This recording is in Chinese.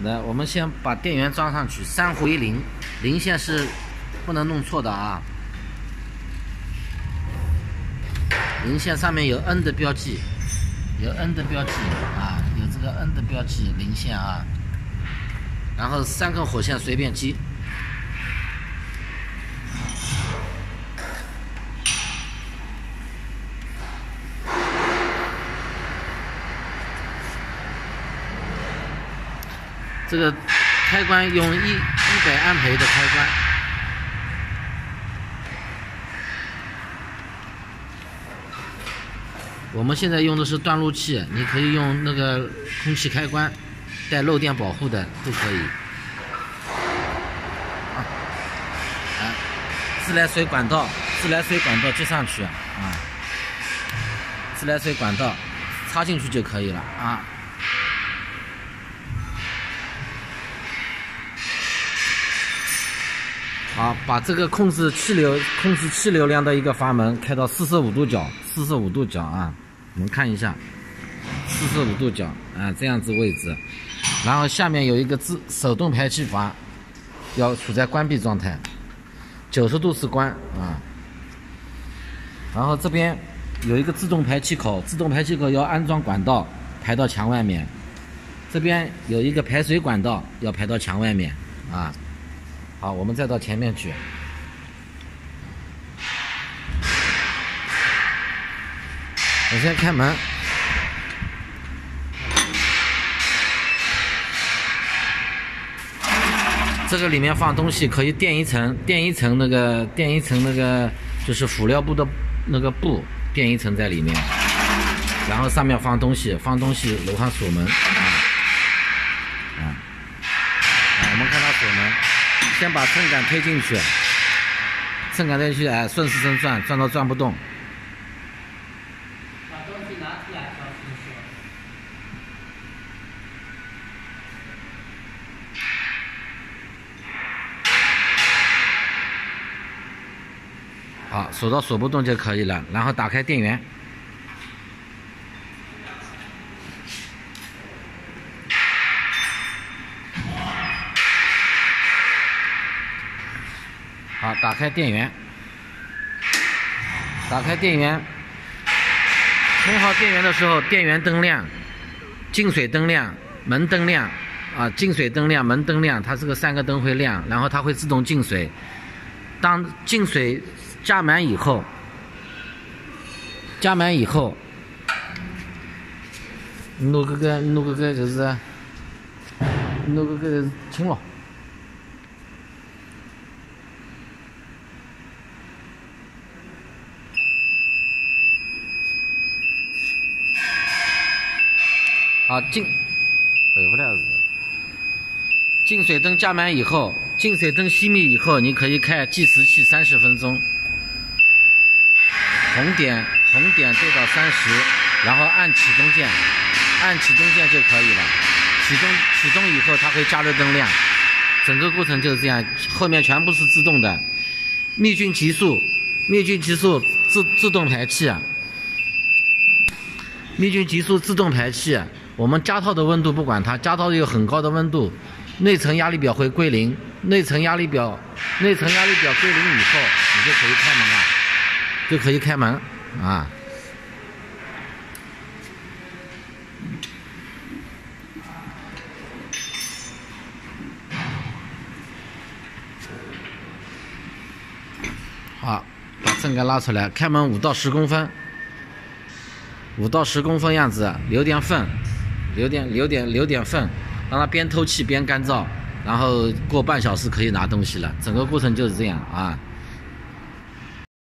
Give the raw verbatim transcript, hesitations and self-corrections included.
来，我们先把电源装上去，三回零，零线是不能弄错的啊。零线上面有 N 的标记，有 N 的标记啊，有这个 N 的标记，零线啊。然后三根火线随便接。这个开关用一一百安培的开关，我们现在用的是断路器，你可以用那个空气开关，带漏电保护的都可以。啊，啊，自来水管道，自来水管道接上去啊，自来水管道插进去就可以了啊。好，把这个控制气流、控制气流量的一个阀门开到四十五度角，四十五度角啊，我们看一下，四十五度角啊，这样子位置。然后下面有一个自手动排气阀，要处在关闭状态，九十度是关啊。然后这边有一个自动排气口，自动排气口要安装管道排到墙外面。这边有一个排水管道要排到墙外面啊。好，我们再到前面去。我先开门。这个里面放东西可以垫一层，垫一层那个垫一层那个就是辅料布的那个布，垫一层在里面。然后上面放东西，放东西楼上锁门。啊，啊，啊我们看它锁门。先把秤杆推进去，秤杆推进去，哎，顺时针转，转到转不动。 把东西拿出来，小心说。 好，锁到锁不动就可以了。然后打开电源。好，打开电源，打开电源，充好电源的时候，电源灯亮，进水灯亮，门灯亮，啊，进水灯亮，门灯亮，它这个三个灯会亮，然后它会自动进水。当进水加满以后，加满以后，弄个个弄个个就是弄个个清了。好，进，对不了是。进水灯加满以后，进水灯熄灭以后，你可以开计时器三十分钟，红点红点对到三十，然后按启动键，按启动键就可以了。启动启动以后，它会加热灯亮，整个过程就是这样，后面全部是自动的。灭菌极速，灭菌极速自自动排气啊，灭菌极速自动排气。我们加套的温度不管它，加套有很高的温度，内层压力表会归零，内层压力表，内层压力表归零以后，你就可以开门了，就可以开门啊。好，把秤杆拉出来，开门五到十公分，五到十公分样子，留点缝。留点留点留点缝，让它边透气边干燥，然后过半小时可以拿东西了。整个过程就是这样啊。